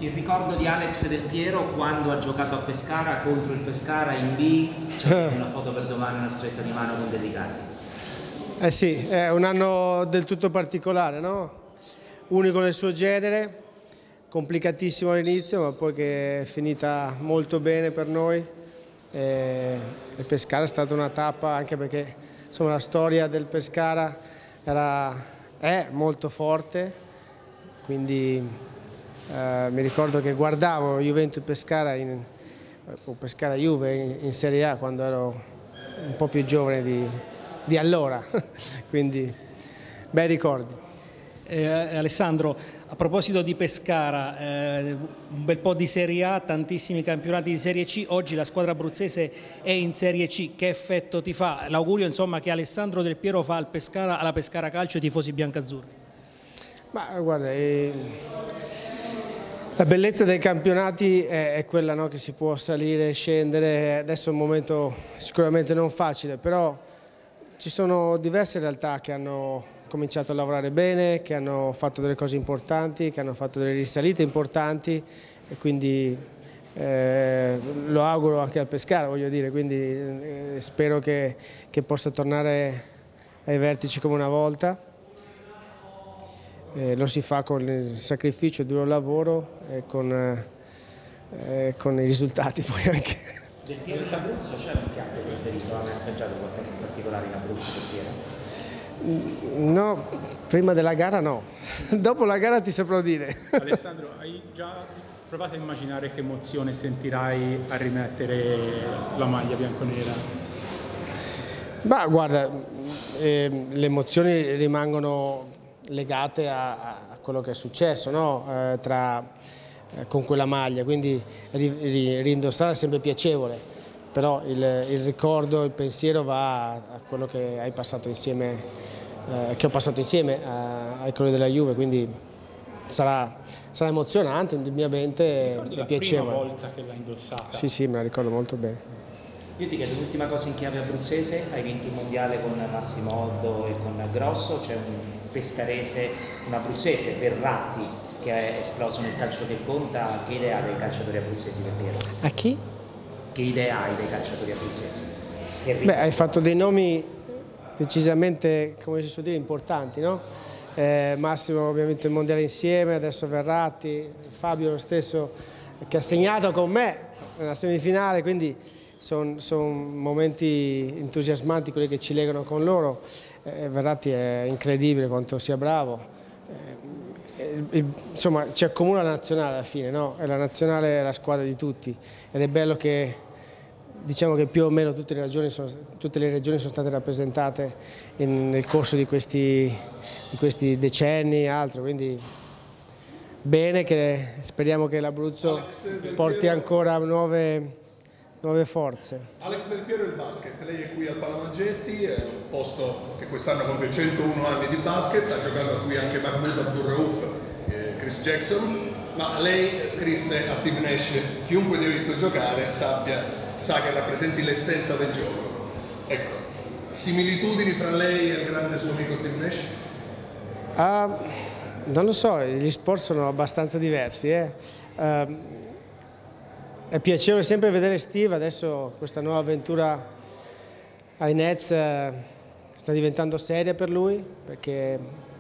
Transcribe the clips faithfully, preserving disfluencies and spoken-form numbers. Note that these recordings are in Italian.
Il ricordo di Alex Del Piero quando ha giocato a Pescara contro il Pescara in B, c'è una foto per domani, una stretta di mano con Dellicardi. Eh sì, è un anno del tutto particolare, no? Unico nel suo genere, complicatissimo all'inizio, ma poi che è finita molto bene per noi. E il Pescara è stata una tappa, anche perché insomma, la storia del Pescara era, è molto forte, quindi eh, mi ricordo che guardavo Juventus Pescara in, o Pescara Juve in, in Serie A quando ero un po' più giovane di, di allora, quindi bei ricordi. Eh, Alessandro, a proposito di Pescara, eh, un bel po' di Serie A, tantissimi campionati di Serie C, oggi la squadra abruzzese è in Serie C, che effetto ti fa? L'augurio insomma che Alessandro Del Piero fa al Pescara, alla Pescara Calcio e ai tifosi biancazzurri. Ma guarda, eh, la bellezza dei campionati è, è quella, no, che si può salire e scendere, adesso è un momento sicuramente non facile, però ci sono diverse realtà che hanno cominciato a lavorare bene, che hanno fatto delle cose importanti, che hanno fatto delle risalite importanti e quindi eh, lo auguro anche al Pescara, voglio dire, quindi eh, spero che, che possa tornare ai vertici come una volta. Eh, lo si fa con il sacrificio, il duro lavoro e con, eh, con i risultati poi anche. Del Piero in Abruzzo c'è un piatto preferito? Hanno assaggiato qualcosa in particolare in Abruzzo Del Piero? No, prima della gara no, dopo la gara ti saprò dire. Alessandro, hai già provato a immaginare che emozione sentirai a rimettere la maglia bianconera? Ma guarda, eh, le emozioni rimangono legate a, a quello che è successo, no? eh, tra, eh, con quella maglia, quindi ri, ri, rindossare è sempre piacevole, però il, il ricordo, il pensiero va a, a quello che hai passato insieme, eh, che ho passato insieme a, ai colori della Juve, quindi sarà, sarà emozionante, indubbiamente è piacevole. La prima volta che l'hai indossata? Sì, sì, me la ricordo molto bene. Io ti chiedo l'ultima cosa in chiave abruzzese, hai vinto un mondiale con Massimo Oddo e con Grosso, c'è un pescarese, un abruzzese, Verratti, che è esploso nel calcio che conta, che idea ha dei calciatori abruzzesi per Piero? A chi? Che idea hai dei calciatori abruzzesi? Beh, hai fatto dei nomi decisamente, come si suol dire, importanti, no? Eh, Massimo abbiamo vinto il mondiale insieme, adesso Verratti, Fabio lo stesso che ha segnato con me nella semifinale, quindi sono son momenti entusiasmanti quelli che ci legano con loro. Eh, Verratti è incredibile quanto sia bravo. Eh, il, insomma, ci accomuna la nazionale alla fine, no? E la nazionale è la squadra di tutti ed è bello che diciamo che più o meno tutte le regioni sono, tutte le regioni sono state rappresentate in, nel corso di questi, di questi decenni e altro, quindi bene, che speriamo che l'Abruzzo porti ancora nuove, nuove forze. Alex Del Piero e il basket, lei è qui al Palamaggetti, è un posto che quest'anno compie centouno anni di basket, ha giocato qui anche Mahmoud Abdul-Rauf e Chris Jackson, ma lei scrisse a Steve Nash: chiunque ti ha visto giocare sappia sa che rappresenti l'essenza del gioco. Ecco, similitudini fra lei e il grande suo amico Steve Nash? Uh, non lo so, gli sport sono abbastanza diversi. Eh. Uh, è piacevole sempre vedere Steve, adesso questa nuova avventura ai Nets uh, sta diventando seria per lui, perché,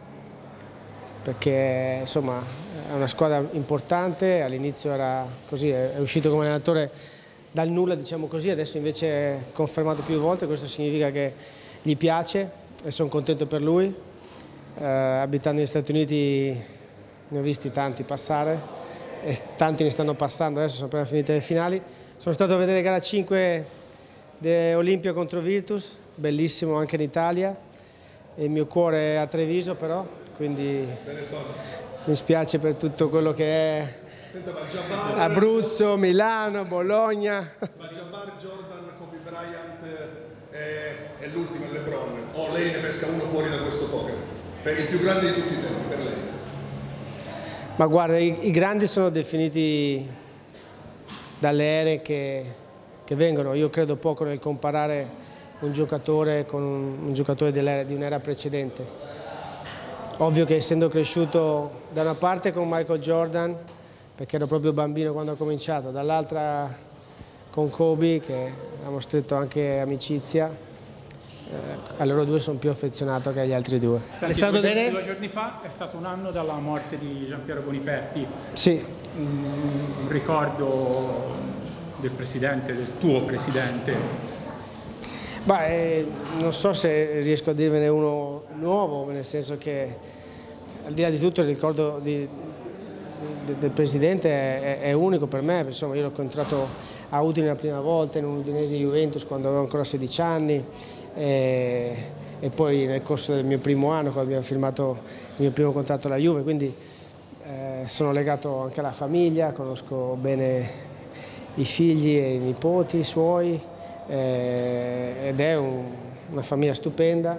perché insomma è una squadra importante, all'inizio era così, è uscito come allenatore dal nulla, diciamo così, adesso invece è confermato più volte, questo significa che gli piace e sono contento per lui. Eh, abitando negli Stati Uniti ne ho visti tanti passare e tanti ne stanno passando, adesso sono appena finite le finali. Sono stato a vedere gara cinque di Olimpia contro Virtus, bellissimo anche in Italia, e il mio cuore è a Treviso però, quindi mi spiace per tutto quello che è Senta, ma Jabbar, Abruzzo, Milano, Bologna. Ma Jabbar, Jordan, Kobe Bryant è, è l'ultimo, è LeBron, o lei ne pesca uno fuori da questo poker? Per il più grande di tutti i tempi, per lei? Ma guarda, i, i grandi sono definiti dalle ere che, che vengono. Io credo poco nel comparare un giocatore con un, un giocatore di un'era precedente. Ovvio che essendo cresciuto da una parte con Michael Jordan, perché ero proprio bambino quando ho cominciato, dall'altra con Kobe che abbiamo stretto anche amicizia, eh, a loro due sono più affezionato che agli altri due. Senti, due, giorni, due giorni fa è stato un anno dalla morte di Giampiero Boniperti. Sì. Un, un ricordo del presidente, del tuo presidente. Beh, eh, non so se riesco a dirvene uno nuovo, nel senso che al di là di tutto il ricordo di, di, del presidente è, è unico per me. Insomma, io l'ho incontrato a Udine la prima volta, in un Udinese Juventus quando avevo ancora sedici anni, e, e poi nel corso del mio primo anno quando abbiamo firmato il mio primo contratto alla Juve, quindi eh, sono legato anche alla famiglia, conosco bene i figli e i nipoti suoi, eh, ed è un, una famiglia stupenda.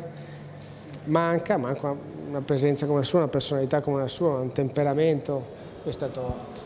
Manca, manca una presenza come la sua, una personalità come la sua, un temperamento, è stato